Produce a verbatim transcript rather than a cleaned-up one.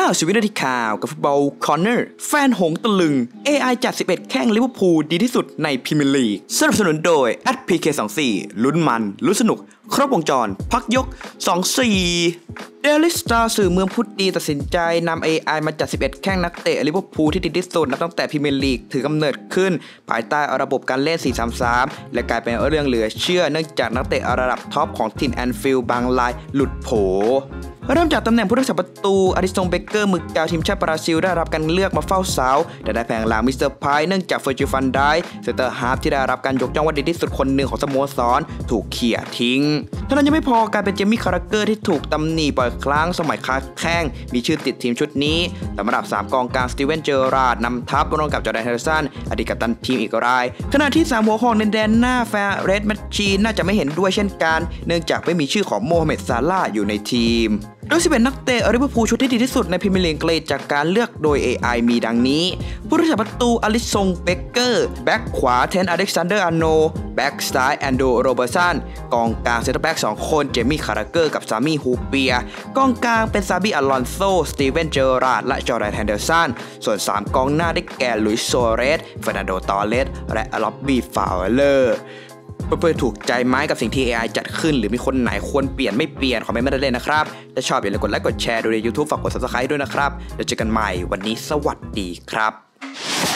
สิบวินาทีข่าวกับฟุตบอลคอร์เนอร์แฟนหงตะลึง เอ ไอ จัดสิบเอ็ดแข้งลิเวอร์พูลดีที่สุดในพรีเมียร์ลีกสนับสนุนโดย แอท พี เค ยี่สิบสี่ ลุ้นมันลุ้นสนุกครบวงจรพักยกสองสี่ Daily Star สื่อเมืองพุทธดีตัดสินใจนำ เอ ไอ มาจัดสิบเอ็ดแข้งนักเตะลิเวอร์พูลที่ดีที่สุดนับตั้งแต่พรีเมียร์ลีกถือกำเนิดขึ้นภายใต้ระบบการเล่น สี่ สาม สาม และกลายเป็นเรื่องเหลือเชื่อเนื่องจากนักเตะระดับท็อปของทีมแอนฟิลด์บางรายหลุดโผเริ่มจากตำแหน่งผู้รักษาประตูอาริสงเบเกอร์มือกาวทีมชาติบราซิลได้รับการเลือกมาเฝ้าเสาแต่ได้แผงหลังมิสเตอร์ไพร์เนื่องจากเฟอร์จิลฟันไดค์เซนเตอร์ฮาล์ฟที่ได้รับการยกย่องว่าดีที่สุดคนหนึ่งของสโมสรถูกเขี่ยทิ้งเท่านั้นยังไม่พอการเป็นเจมี่คาราเกอร์ที่ถูกตำหนิบ่อยครั้งสมัยค้าแข้งมีชื่อติดทีมชุดนี้สำหรับสามกองกลางสตีเวนเจอราร์ดนำทัพร่วมกับจอร์แดน เฮนเดอร์สันอดีตกัปตันทีมอีกรายขณะที่สามหัวหอกในแดนหน้าแฟร์เรดแมชชีนน่าจะไม่เห็นด้วยเช่นกันเนื่องจากไม่มีชื่อของโมฮัมเหม็ดซาลาห์อยู่ในทีมโดยสิบเอ็ดนักเตะลิเวอร์พูลชุดที่ดีที่สุดในพรีเมียร์ลีกเกรดจากการเลือกโดย เอ ไอ มีดังนี้ผู้รักษาประตูอลิซงเบเกอร์แบ็กขวาเทนอเล็กซานเดอร์อาร์โนแบ็กซ้ายแอนโดโรเบอร์สันกองกลางเซนเตอร์แบ็กสองคนเจมี่คาราเกอร์กับซามี่ฮูเปียกองกลางเป็นซาบิอลอนโซสตีเวนเจอราร์ดและจอร์แดน แฮนเดอร์สันส่วนสามกองหน้าได้แก่ลุยส์ โซเรสเฟอร์นันโด ตอร์เรสและล็อบบี้ ฟาวเลอร์เพื่อนๆถูกใจไหมกับสิ่งที่ เอ ไอ จัดขึ้นหรือมีคนไหนควรเปลี่ยนไม่เปลี่ยนคอมเมนต์มาได้เลยนะครับถ้าชอบอย่าลืมกดไลค์กดแชร์ดูใน YouTube ฝากกด ซับสไครบ์ ด้วยนะครับแล้วเจอกันใหม่วันนี้สวัสดีครับ